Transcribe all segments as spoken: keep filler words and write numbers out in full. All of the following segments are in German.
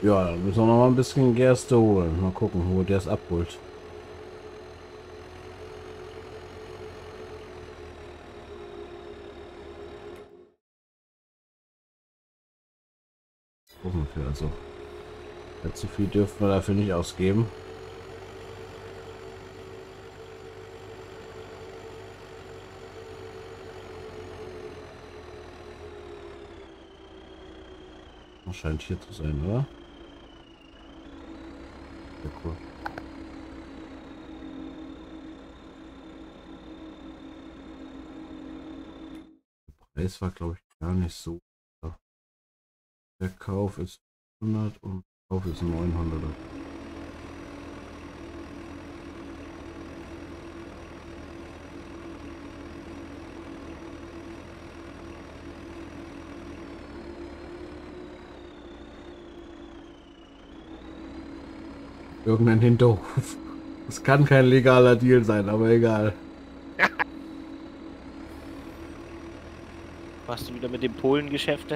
Ja, dann müssen wir noch mal ein bisschen Gerste holen. Mal gucken, wo der es abholt. Gucken wir also. Allzu viel dürfen wir dafür nicht ausgeben. Das scheint hier zu sein, oder? Ja, cool. Der Preis war, glaube ich, gar nicht so. Der Kauf ist hundert und Kauf ist neunhundert. Irgendein Hinterhof. Das kann kein legaler Deal sein, aber egal. Machst du wieder mit den Polen Geschäfte?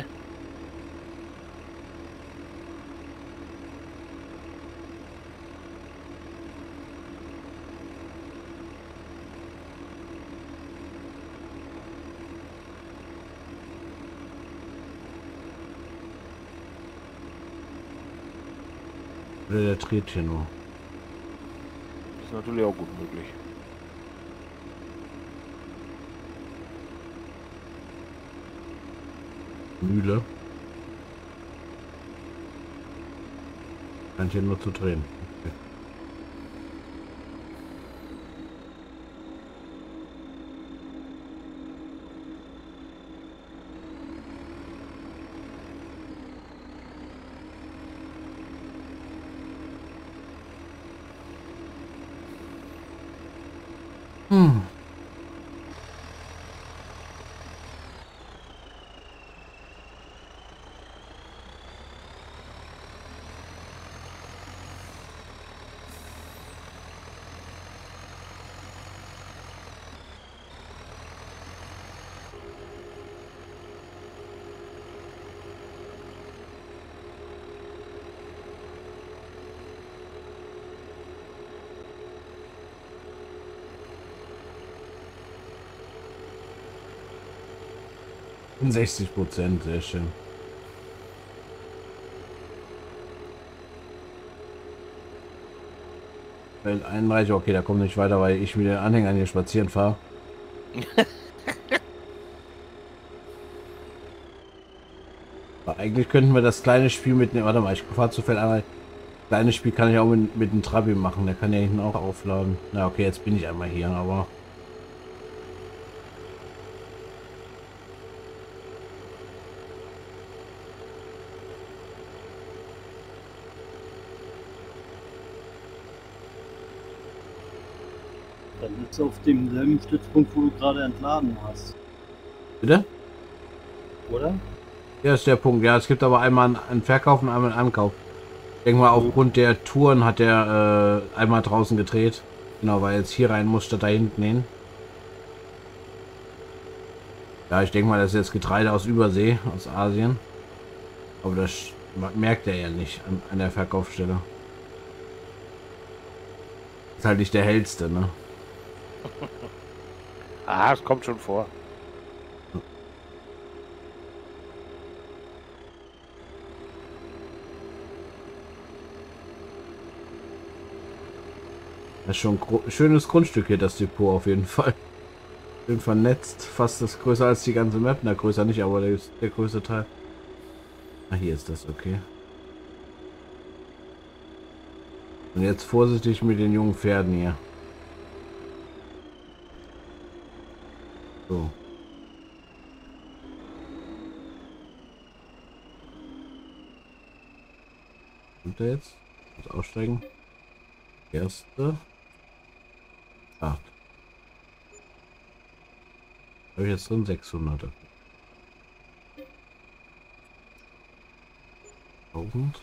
Oder der dreht hier nur. Das ist natürlich auch gut möglich. Mühle. Scheint hier nur zu drehen. Okay. Hm. sechzig Prozent, sehr schön. Feld einunddreißig, okay, da kommt nicht weiter, weil ich mit den Anhängern hier spazieren fahre. Aber eigentlich könnten wir das kleine Spiel mitnehmen. Warte mal, ich fahre zu Feld einmal. Kleines Spiel kann ich auch mit, mit dem Trabi machen. Der kann ja hinten auch aufladen. Na okay, jetzt bin ich einmal hier, aber Dann ist auf demselben Stützpunkt, wo du gerade entladen hast, bitte? oder? Ja, ist der Punkt. Ja, es gibt aber einmal einen Verkauf und einmal einen Ankauf. Ich denke mal, aufgrund der Touren hat der äh, einmal draußen gedreht. Genau, weil jetzt hier rein muss statt da hinten hin. Ja, ich denke mal, das ist jetzt Getreide aus Übersee, aus Asien. Aber das merkt er ja nicht an, an der Verkaufsstelle. Ist halt nicht der hellste, ne? Ah, es kommt schon vor. Das ist schon ein schönes Grundstück hier, das Depot auf jeden Fall. Schön vernetzt, fast das größer als die ganze Map. Na, größer nicht, aber der ist der größte Teil. Ah, hier ist das, okay. Und jetzt vorsichtig mit den jungen Pferden hier. So. Kommt er jetzt? Muss aussteigen. Erste. Acht. Habe ich jetzt drin sechshundert. tausend.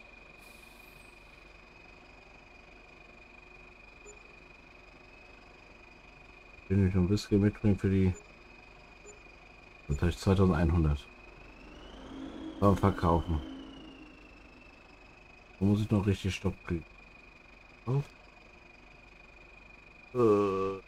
Wenn ich ein bisschen mitbringen für die. Das heißt zweitausendeinhundert. Aber verkaufen. Da muss ich noch richtig Stopp kriegen. Oh. Äh.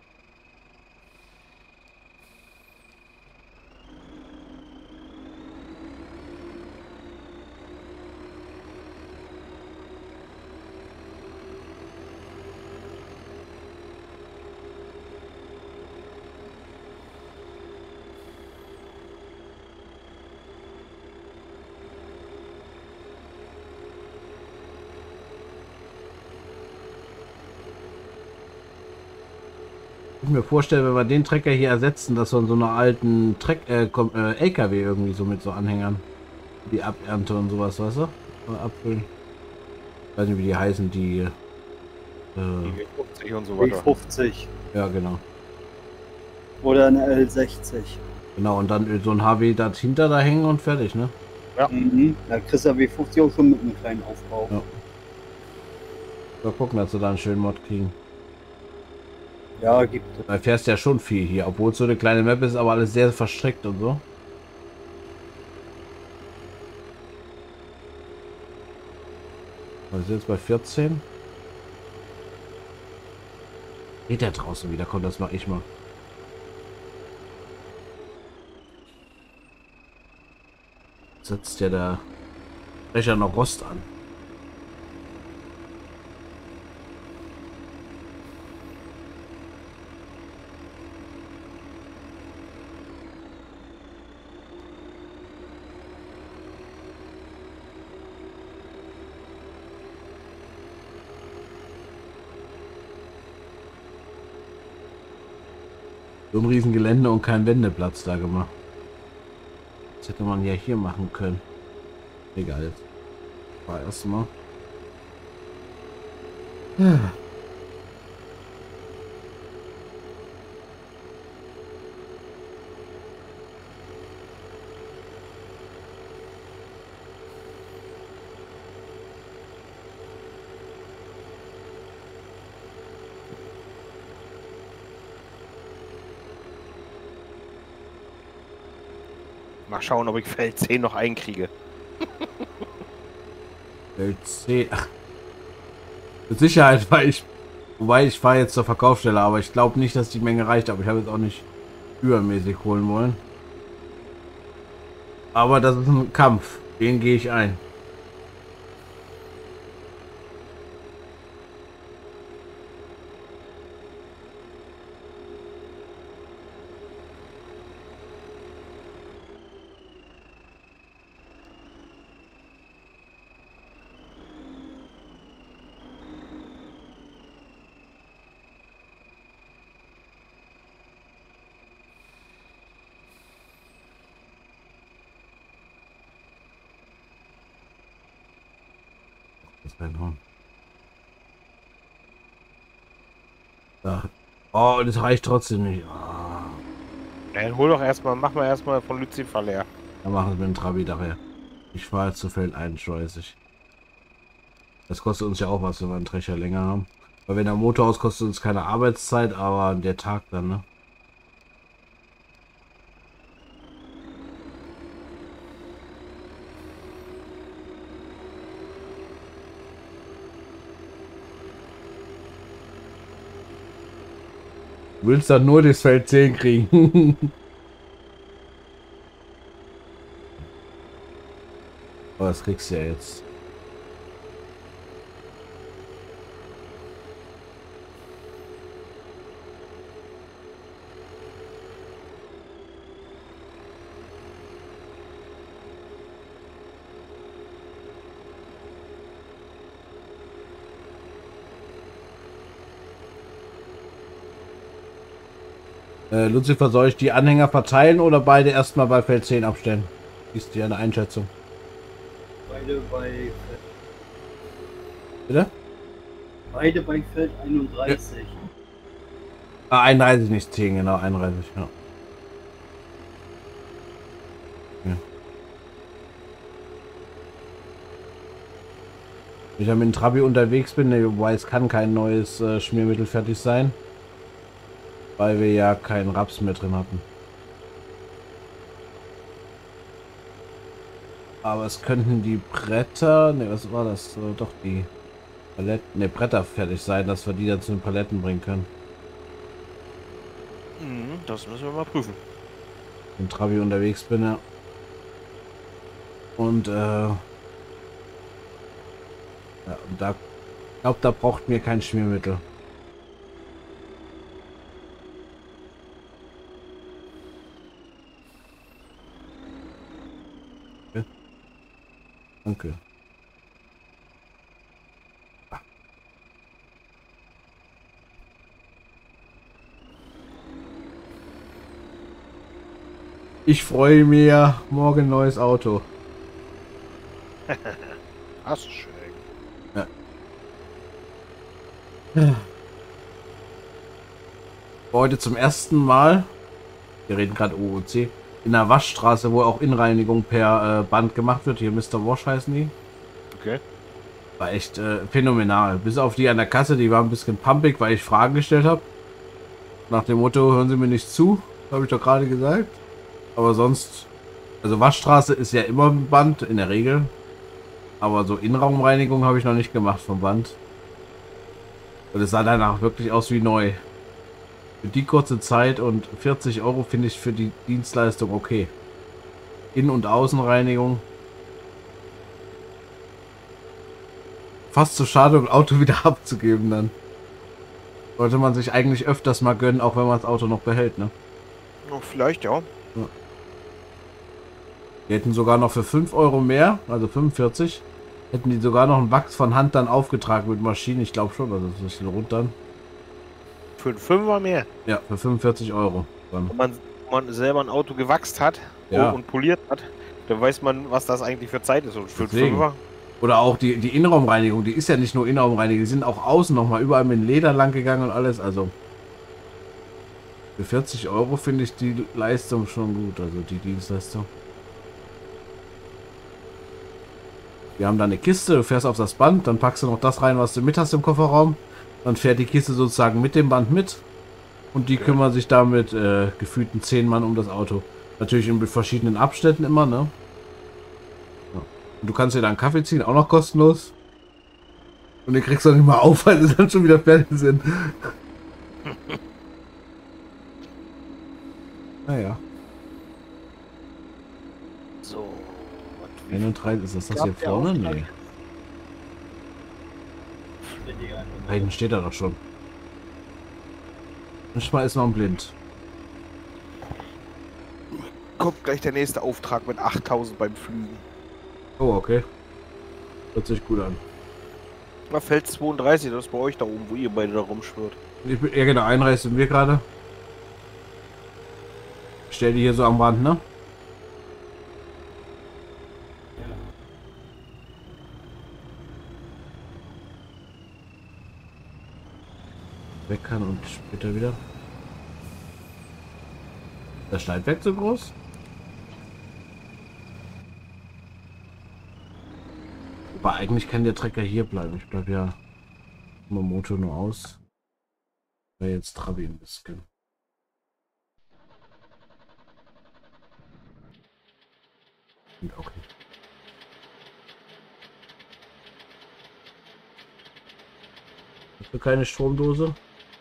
Ich mir vorstellen, wenn wir den Trecker hier ersetzen, dass wir in so einer alten Treck, äh, äh, L K W irgendwie so mit so Anhängern, die Abernte und sowas, weißt du? Oder abfüllen. Ich weiß nicht, wie die heißen, die. Äh, Die W fünfzig und so W weiter. fünfzig ja, genau. oder eine L sechzig. Genau, und dann so ein H W dahinter da hängen und fertig, ne? Mhm. Da kriegst du ja W fünfzig auch schon mit einem kleinen Aufbau. Ja. Mal gucken, dass wir da einen schönen Mod kriegen. Ja, gibt es. Da fährst ja schon viel hier, obwohl es so eine kleine Map ist, aber alles sehr verstrickt und so. Wir sind jetzt bei vierzehn. Geht der draußen wieder? Komm, das mache ich mal. Setzt ja der Brecher noch Rost an. So ein riesen Gelände und kein Wendeplatz da gemacht. Das hätte man ja hier machen können. Egal. War erstmal. Ja. Mal schauen, ob ich Feld zehn noch einkriege. Feld zehn. Ach. Mit Sicherheit, weil ich. Wobei ich fahre jetzt zur Verkaufsstelle, aber ich glaube nicht, dass die Menge reicht. Aber ich habe jetzt auch nicht übermäßig holen wollen. Aber das ist ein Kampf. Den gehe ich ein. Das reinhauen. Da. Oh, das reicht trotzdem nicht. Ah. Dann hol doch erstmal, mach mal erstmal von Lucifer leer. Dann machen wir mit dem Trabi daher. Ich fahre jetzt zu Feld einunddreißig. Das kostet uns ja auch was, wenn wir einen Trecher länger haben. Weil wenn der Motor aus, kostet uns keine Arbeitszeit, aber der Tag dann, ne? Du willst dann nur das Feld zehn kriegen. Aber das kriegst du ja jetzt. Äh, Lucifer, soll ich die Anhänger verteilen oder beide erstmal bei Feld zehn abstellen? Ist dir eine Einschätzung? Beide bei Bitte? beide bei Feld einunddreißig. Ah, einunddreißig, nicht zehn, genau, einunddreißig, ja. Ja. Wenn ich ja mit dem Trabi unterwegs bin, ne, wobei es kann kein neues äh, Schmiermittel fertig sein, weil wir ja keinen Raps mehr drin hatten. Aber es könnten die Bretter, ne, was war das? Äh, doch die Paletten, ne, Bretter fertig sein, dass wir die dann zu den Paletten bringen können. Mhm, das müssen wir mal prüfen. Wenn Trabi unterwegs bin, ja. Und, äh, ja, und da, ich glaube, da braucht mir kein Schmiermittel. Okay. Danke. Ich freue mich, morgen neues Auto. Das ist schön. Ja. Heute zum ersten Mal, wir reden gerade O O C, in der Waschstraße, wo auch Innenreinigung per äh, Band gemacht wird. Hier Mister Wash heißen die. Okay. War echt äh, phänomenal. Bis auf die an der Kasse, die war ein bisschen pumpig, weil ich Fragen gestellt habe. Nach dem Motto, hören Sie mir nicht zu, habe ich doch gerade gesagt. Aber sonst, also Waschstraße ist ja immer ein Band, in der Regel. Aber so Innenraumreinigung habe ich noch nicht gemacht vom Band. Und es sah danach wirklich aus wie neu. Für die kurze Zeit und vierzig Euro finde ich für die Dienstleistung okay. Innen- und Außenreinigung. Fast zu schade, um Auto wieder abzugeben dann. Sollte man sich eigentlich öfters mal gönnen, auch wenn man das Auto noch behält, ne? Oh, vielleicht, ja. Die hätten sogar noch für fünf Euro mehr, also fünfundvierzig, hätten die sogar noch einen Wachs von Hand dann aufgetragen mit Maschinen. Ich glaube schon, also das ist ein rund dann. Für einen Fünfer mehr. Ja, für fünfundvierzig Euro. Dann. Wenn man, wenn man selber ein Auto gewachst hat Ja. und poliert hat, dann weiß man, was das eigentlich für Zeit ist. Und für einen Deswegen. Fünfer. Oder auch die, die Innenraumreinigung, die ist ja nicht nur Innenraumreinigung, die sind auch außen nochmal überall mit Leder lang gegangen und alles. Also für vierzig Euro finde ich die Leistung schon gut, also die Dienstleistung. Wir haben da eine Kiste, du fährst auf das Band, dann packst du noch das rein, was du mit hast im Kofferraum. Dann fährt die Kiste sozusagen mit dem Band mit. Und die Okay. kümmern sich damit äh, gefühlten zehn Mann um das Auto. Natürlich in verschiedenen Abständen immer, ne? Ja. Und du kannst dir da einen Kaffee ziehen, auch noch kostenlos. Und den kriegst du dann nicht mal auf, weil sie dann schon wieder fertig sind. Naja. So. was- wie einunddreißig, ist das das gab hier der vorne? Auftrag? Nee. Da hinten steht er doch schon. Manchmal ist noch ein Blind. Kommt gleich der nächste Auftrag mit achttausend beim Flügen. Oh, okay. Hört sich gut an. Na, Feld zweiunddreißig, das ist bei euch da oben, wo ihr beide da rumschwirrt. Ich bin, ja genau, einreißen sind wir gerade. Ich stell die hier so am Rand, ne? Weg kann und später wieder. Das Schneidwerk so groß? Aber eigentlich kann der Trecker hier bleiben. Ich bleib ja immer Motor nur aus. Wäre jetzt Trabi ein bisschen. Okay. Hast du keine Stromdose?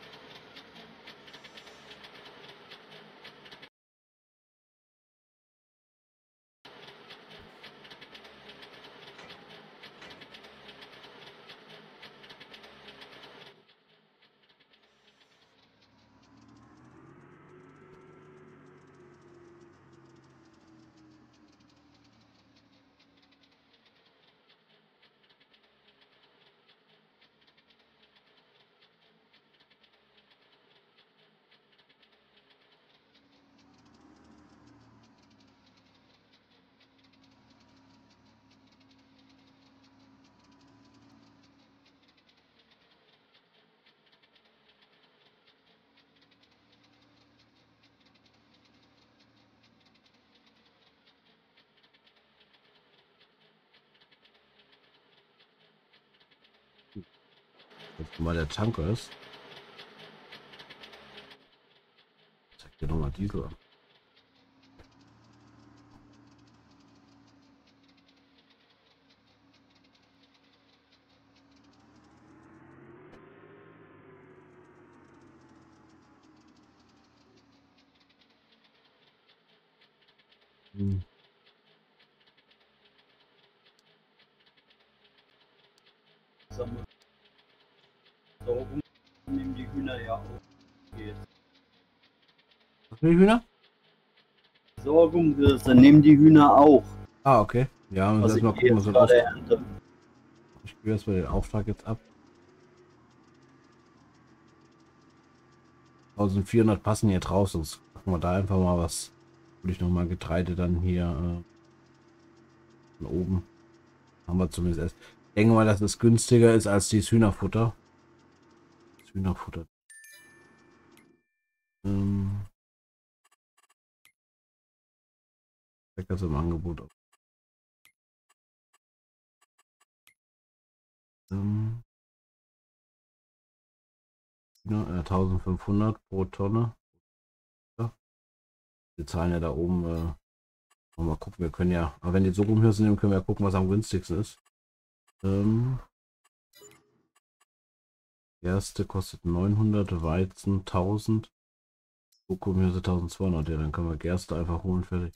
Jetzt mal der Tanker ist. Zeig dir nochmal Diesel an. Hm. Saugung nehmen die Hühner ja auch. Geht. Was für Hühner? Sorgung, das, dann nehmen die Hühner auch. Ah, okay. Ja, müssen Was wir ich erstmal gucken, was jetzt wir gerade Auftrag. ernte. Ich gebe erstmal den Auftrag jetzt ab. eintausendvierhundert passen jetzt raus, sonst packen wir da einfach mal was. Würde ich noch mal Getreide dann hier äh, von oben. Haben wir zumindest erst. Ich denke mal, dass es günstiger ist als dieses Hühnerfutter. Das Hühnerfutter. Ähm, das im Angebot. Ähm, ja, eintausendfünfhundert pro Tonne. Ja. Wir zahlen ja da oben. Äh, mal gucken, wir können ja. Aber wenn die so rumhirsen nehmen, können wir ja gucken, was am günstigsten ist. Ähm, erste kostet neunhundert, Weizen tausend. Schokomürse eintausendzweihundert. Ja, dann können wir Gerste einfach holen, fertig.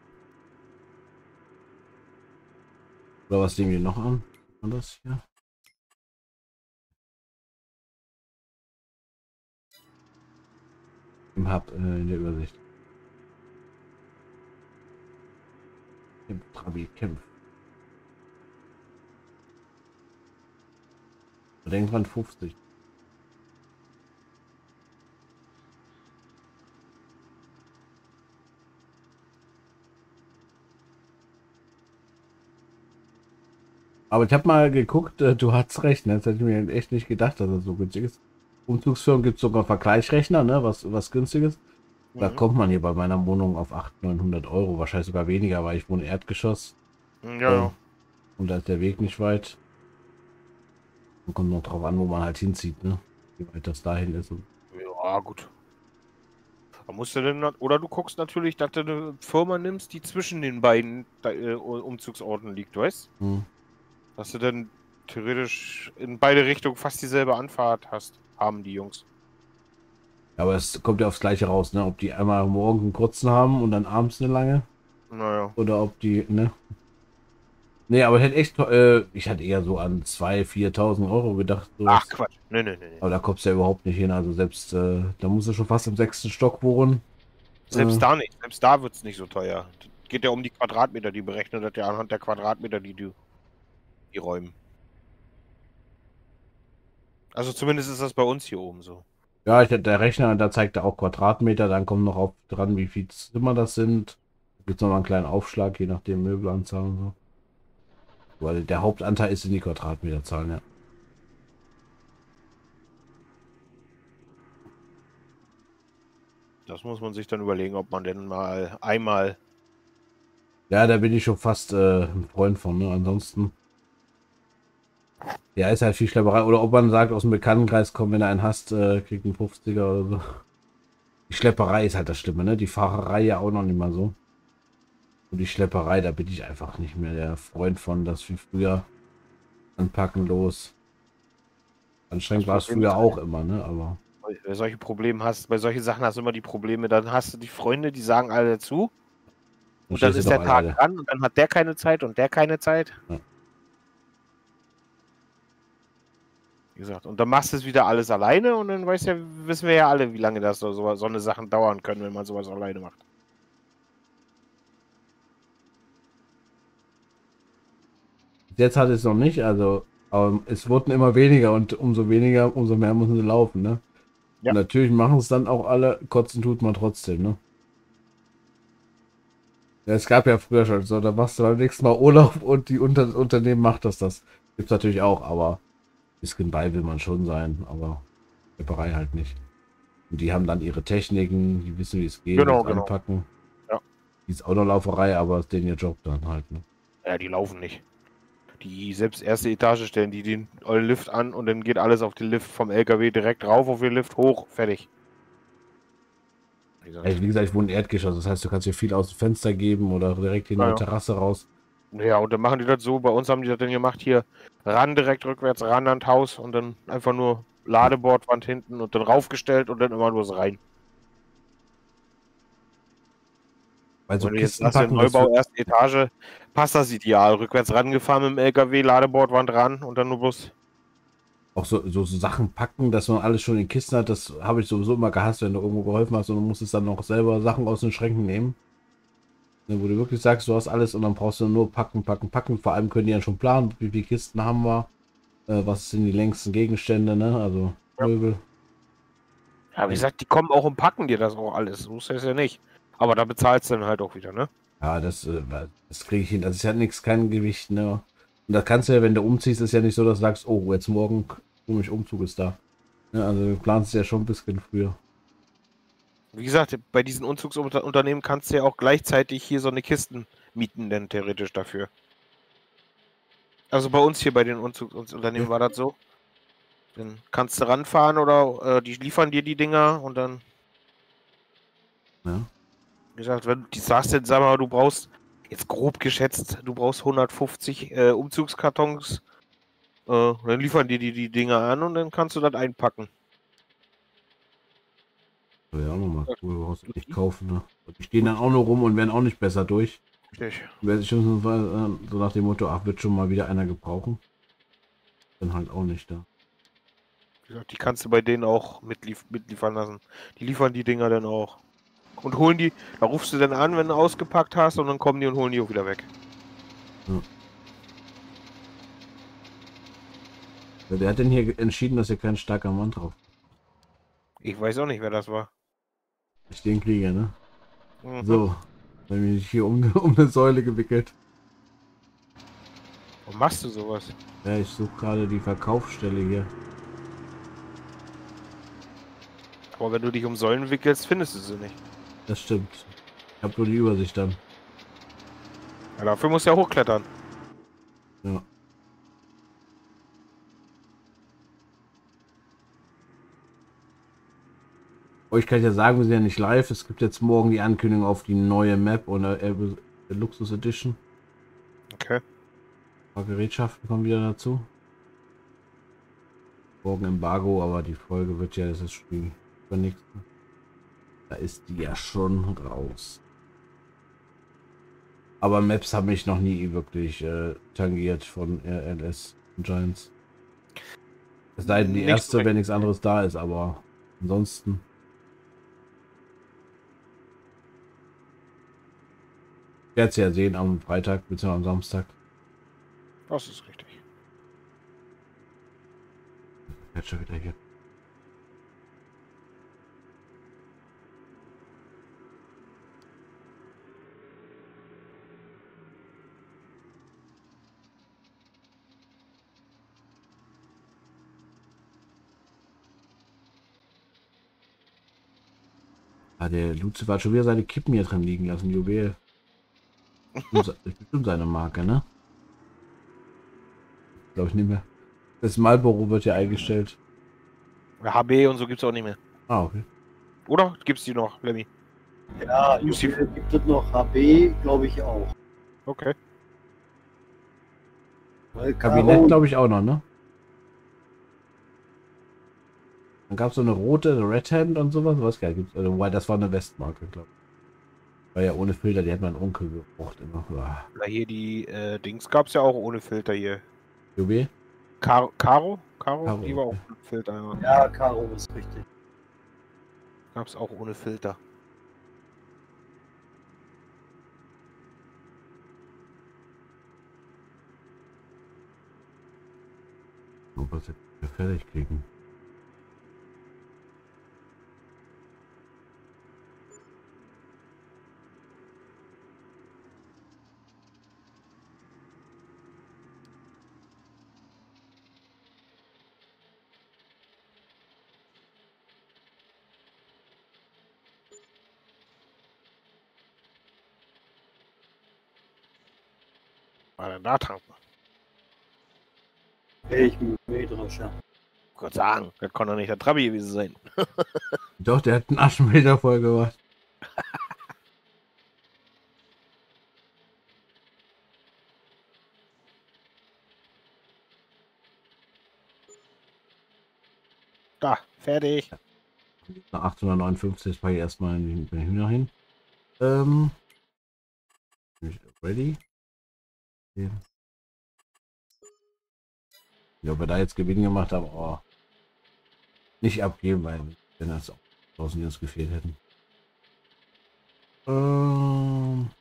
Oder was nehmen wir noch an? Was war das hier? Im Hub, äh, in der Übersicht. Kämpf, Trabi, Kämpf. Denk dran, fünfzig. Aber ich habe mal geguckt, äh, du hast recht, ne? Das hätte ich mir echt nicht gedacht, dass das so günstig ist. Umzugsfirmen gibt es sogar Vergleichsrechner, ne? Was, was günstiges. Da Mhm. kommt man hier bei meiner Wohnung auf achthundert, neunhundert Euro. Wahrscheinlich sogar weniger, weil ich wohne Erdgeschoss. Ja, Äh, ja. und da ist der Weg nicht weit. Und kommt noch drauf an, wo man halt hinzieht, ne? Wie weit das dahin ist. Und Ja, gut. Da musst du denn, oder du guckst natürlich, dass du eine Firma nimmst, die zwischen den beiden äh, Umzugsorten liegt, weißt? hm. Dass du dann theoretisch in beide Richtungen fast dieselbe Anfahrt hast, haben die Jungs. Aber es kommt ja aufs Gleiche raus, ne? Ob die einmal morgen einen kurzen haben und dann abends eine lange. Naja. Oder ob die, ne? Nee, aber ich hätte echt, äh, ich hatte eher so an zweitausend, viertausend Euro gedacht. Ach, Sowas. Quatsch. Nee, nee, nee, nee. Aber da kommst du ja überhaupt nicht hin. Also selbst, äh, da musst du schon fast im sechsten Stock wohnen. Äh, Selbst da nicht. Selbst da wird es nicht so teuer. Geht ja um die Quadratmeter, die berechnet hat ja anhand der Quadratmeter, die du die räumen. Also zumindest ist das bei uns hier oben so. ja, ich, der Rechner, da zeigt er auch Quadratmeter. Dann kommt noch auf dran, wie viel Zimmer das sind. Gibt es noch mal einen kleinen Aufschlag, je nachdem Möbelanzahl und so. Weil der Hauptanteil ist in die Quadratmeterzahlen, ja. Das muss man sich dann überlegen, ob man denn mal einmal. Ja, da bin ich schon fast äh, ein Freund von, ne? Ansonsten. Ja, ist halt viel Schlepperei. Oder ob man sagt, aus dem Bekanntenkreis kommt, wenn er einen hasst, äh, kriegt einen fünfziger oder so. Die Schlepperei ist halt das Schlimme, ne? Die Fahrerei ja auch noch nicht mal so. Und die Schlepperei, da bin ich einfach nicht mehr der Freund von, das wie früher. Anpacken, los. Anstrengend war es Problem früher ist, auch immer, ne? Aber. Bei solche Probleme hast, bei solchen Sachen hast du immer die Probleme. Dann hast du die Freunde, die sagen alle dazu. Dann Und dann stehst du ist doch der Tag alleine. dran und dann hat der keine Zeit und der keine Zeit. Ja. Wie gesagt, und dann machst du es wieder alles alleine und dann weißt ja, wissen wir ja alle, wie lange das so, so, so eine Sachen dauern können, wenn man sowas alleine macht. Jetzt hat es noch nicht, also. Aber es wurden immer weniger und umso weniger, umso mehr müssen sie laufen, ne? Ja. Und natürlich machen es dann auch alle, kotzen tut man trotzdem, ne? Ja, es gab ja früher schon so, da machst du beim nächsten Mal Urlaub und die Unter das Unternehmen macht das. Das gibt's natürlich auch, aber ein bisschen bei will man schon sein, aber Schlepperei halt nicht. Und die haben dann ihre Techniken, die wissen, wie es geht, Genau, das genau. anpacken. Ja. Die ist auch noch Lauferei, aber ist denen ihr Job dann halt, ne? Ja, die laufen nicht. Die selbst erste Etage stellen, die den Lift an und dann geht alles auf den Lift vom L K W direkt rauf auf den Lift hoch, fertig. Wie gesagt, Ey, wie gesagt, ich wohne im Erdgeschoss, das heißt, du kannst hier viel aus dem Fenster geben oder direkt in Ja, die ja. Terrasse raus. Ja, und dann machen die das so, bei uns haben die das dann gemacht, hier ran, direkt rückwärts, ran ans Haus und dann einfach nur Ladebordwand hinten und dann raufgestellt und dann immer nur so rein. Also Wenn du jetzt Kisten sagst, packen, das Neubau, wird, erste Etage, passt das ideal. Rückwärts rangefahren mit dem L K W, Ladebord waren dran und dann nur bloß. auch so, so, so Sachen packen, dass man alles schon in Kisten hat, das habe ich sowieso immer gehasst, wenn du irgendwo geholfen hast und du musstest dann noch selber Sachen aus den Schränken nehmen. Ne, wo du wirklich sagst, du hast alles und dann brauchst du nur packen, packen, packen. Vor allem können die ja schon planen, wie viele Kisten haben wir, äh, was sind die längsten Gegenstände, ne? Also Ja. Möbel. Ja, wie gesagt, die kommen auch und packen dir das auch alles. So ist das ja nicht. Aber da bezahlst du dann halt auch wieder, ne? Ja, das, äh, das kriege ich hin. Das ist ja nichts, kein Gewicht, ne? Und da kannst du ja, wenn du umziehst, ist ja nicht so, dass du sagst, oh, jetzt morgen komisch Umzug ist da. Ne? Also du planst ja schon ein bisschen früher. Wie gesagt, bei diesen Umzugsunternehmen kannst du ja auch gleichzeitig hier so eine Kisten mieten, denn theoretisch dafür. Also bei uns hier bei den Umzugsunternehmen Ja. war das so. Dann kannst du ranfahren oder äh, die liefern dir die Dinger und dann, Ja. wie gesagt, wenn du die sagst, jetzt sag mal, du brauchst, jetzt grob geschätzt, du brauchst hundertfünfzig äh, Umzugskartons, äh, dann liefern dir die die Dinger an und dann kannst du das einpacken. Wäre ja auch nochmal cool, du brauchst nicht kaufen, ne? Die stehen dann auch nur rum und werden auch nicht besser durch. Richtig. Wer sich schon so so nach dem Motto, ach, wird schon mal wieder einer gebrauchen. Dann halt auch nicht da. Wie gesagt, die kannst du bei denen auch mitlief mitliefern lassen. Die liefern die Dinger dann auch. Und holen die, da rufst du dann an, wenn du ausgepackt hast und dann kommen die und holen die auch wieder weg. Ja. Wer hat denn hier entschieden, dass hier kein starker Mann drauf ist? Ich weiß auch nicht, wer das war. Ich den kriege, ne? Mhm. So, dann bin ich hier um, um eine Säule gewickelt. Warum machst du sowas? Ja, ich suche gerade die Verkaufsstelle hier. Aber wenn du dich um Säulen wickelst, findest du sie nicht. Das stimmt. Ich habe nur die Übersicht dann. Ja, dafür musst du ja hochklettern. Ja. Euch kann ich ja sagen, wir sind ja nicht live. Es gibt jetzt morgen die Ankündigung auf die neue Map oder äh, Luxus Edition. Okay. Ein paar Gerätschaften kommen wieder dazu. Morgen Embargo, aber die Folge wird ja, das ist Spiel für nichts. Da ist die ja schon raus. Aber Maps habe ich noch nie wirklich äh, tangiert von R L S und Giants. Es sei denn die Nicht erste, so wenn nichts anderes da ist, aber ansonsten. Ich werde es ja sehen am Freitag bzw. am Samstag. Das ist richtig. Jetzt schon wieder hier. Ah, der Lucifer hat schon wieder seine Kippen hier drin liegen lassen, Juwel. Das ist bestimmt seine Marke, ne? Glaube ich nicht mehr. Das Marlboro wird ja eingestellt. H B und so gibt's auch nicht mehr. Ah, okay. Oder? Gibt's die noch, Lemmy? Ja, Lucifer. Juwel gibt es noch, H B glaube ich auch. Okay. Weil Kabinett Caro, glaube ich auch noch, ne? Dann gab es so eine rote Red Hand und sowas. Was geil gibt's. Also, wobei, das war eine Westmarke, glaube ich. War ja ohne Filter, die hat mein Onkel gebraucht immer. Uah. Na hier die äh, Dings gab's ja auch ohne Filter hier. Juwel? Caro? Caro? Caro? Caro, Die war okay. auch ohne Filter. Ja. ja, Caro ist richtig. Gab's auch ohne Filter. Oh, was jetzt fertig kriegen. War denn da tanken? Ich bin Mähdrescher. Gott sagen, das kann doch nicht der Trabi gewesen sein. Doch, der hat einen Aschenmeter voll gemacht. Da, fertig. Nach achtzehnhundertneunundfünfzig packe ich erstmal in die Hühner hin. Ähm, Ready? Ja, ob wir da jetzt Gewinn gemacht haben, oh. Nicht abgeben, weil wenn das auch draußen uns gefehlt hätten. Ähm